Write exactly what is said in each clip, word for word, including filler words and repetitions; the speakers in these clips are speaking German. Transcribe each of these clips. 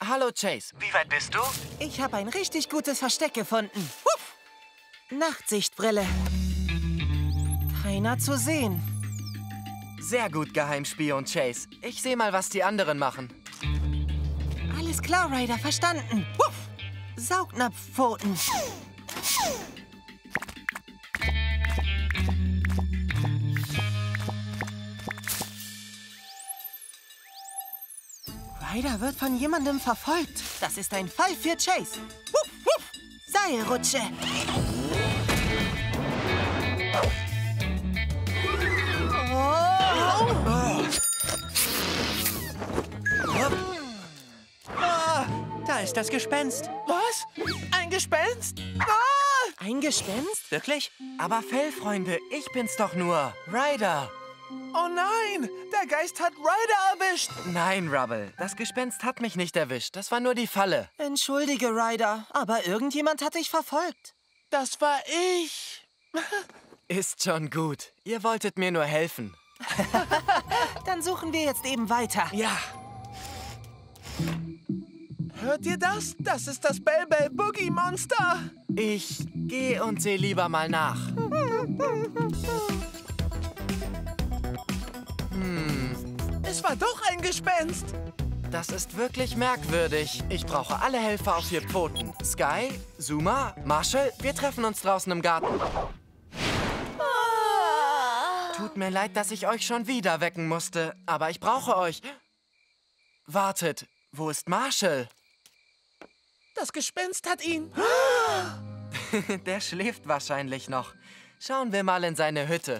Hallo, Chase. Wie weit bist du? Ich habe ein richtig gutes Versteck gefunden. Huff. Nachtsichtbrille. Keiner zu sehen. Sehr gut, Geheimspion Chase. Ich sehe mal, was die anderen machen. Alles klar, Ryder, verstanden. Huff. Saugnapfpfoten. Ryder wird von jemandem verfolgt. Das ist ein Fall für Chase. Huff, huff. Seilrutsche. Ah, da ist das Gespenst. Was? Ein Gespenst? Ah! Ein Gespenst? Wirklich? Aber Fellfreunde, ich bin's doch nur. Ryder. Oh nein, der Geist hat Ryder erwischt. Nein, Rubble, das Gespenst hat mich nicht erwischt. Das war nur die Falle. Entschuldige, Ryder, aber irgendjemand hat dich verfolgt. Das war ich. Ist schon gut. Ihr wolltet mir nur helfen. Dann suchen wir jetzt eben weiter. Ja. Hört ihr das? Das ist das Bell Bell Boogie Monster. Ich gehe und sehe lieber mal nach. Hm, Es war doch ein Gespenst. das ist wirklich merkwürdig. Ich brauche alle Helfer auf vier Pfoten. Sky, Zuma, Marshall, wir treffen uns draußen im Garten. Tut mir leid, dass ich euch schon wieder wecken musste, aber ich brauche euch. Wartet, wo ist Marshall? Das Gespenst hat ihn. Der schläft wahrscheinlich noch. Schauen wir mal in seine Hütte.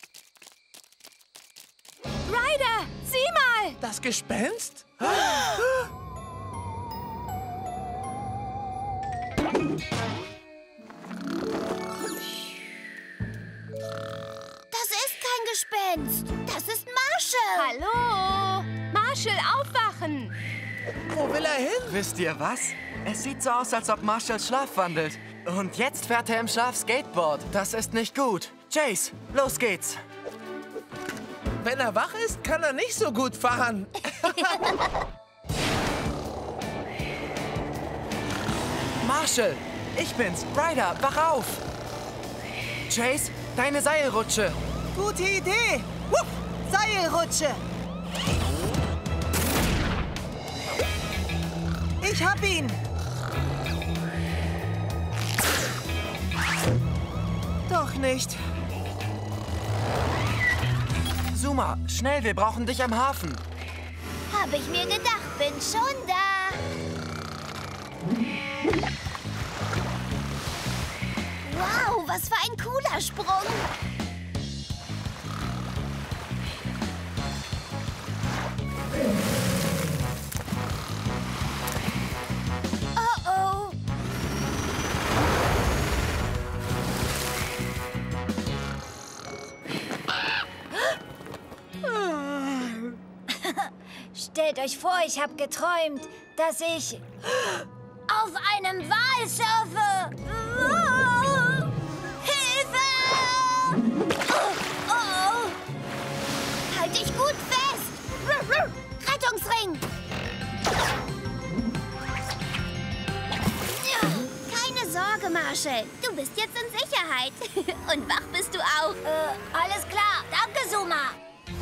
Ryder, sieh mal! Das Gespenst? Das ist kein Gespenst. Das ist Marshall. Hallo? Marshall, aufwachen! Wo will er hin? Wisst ihr was? Es sieht so aus, als ob Marshall schlafwandelt. Und jetzt fährt er im Schlaf Skateboard. Das ist nicht gut. Chase, los geht's. Wenn er wach ist, kann er nicht so gut fahren. Marshall, ich bin's. Ryder, wach auf. Chase, deine Seilrutsche. Gute Idee. Huff. Seilrutsche. Ich hab ihn. Doch nicht. Zuma, schnell, wir brauchen dich am Hafen. Hab ich mir gedacht, bin schon da. Wow, was für ein cooler Sprung. Oh oh. Stellt euch vor, ich habe geträumt, dass ich auf einem Wal surfe. Oh, Hilfe! Oh, oh, oh. Halt dich gut fest! Rettungsring! Ja, keine Sorge, Marshall. Du bist jetzt in Sicherheit. Und wach bist du auch. Äh, alles klar. Danke, Zuma.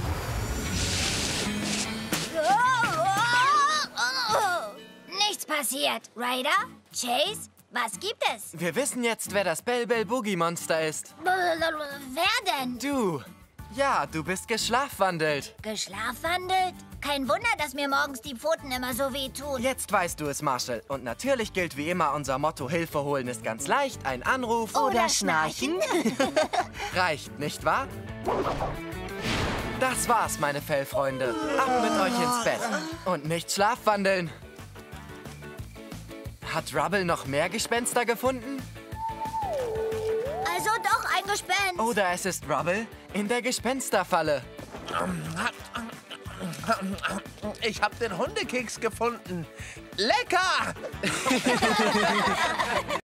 Nichts passiert. Ryder? Chase? Was gibt es? Wir wissen jetzt, wer das Bell Bell Boogie Monster ist. Wer denn? Du. Ja, du bist geschlafwandelt. Geschlafwandelt? Kein Wunder, dass mir morgens die Pfoten immer so wehtun. Jetzt weißt du es, Marshall. Und natürlich gilt wie immer unser Motto: Hilfe holen ist ganz leicht. Ein Anruf Oder schnarchen. reicht, nicht wahr? Das war's, meine Fellfreunde. Ab mit euch ins Bett. Und nicht schlafwandeln. Hat Rubble noch mehr Gespenster gefunden? Also doch ein Gespenst. Oder es ist Rubble in der Gespensterfalle. Ich habe den Hundekeks gefunden. Lecker!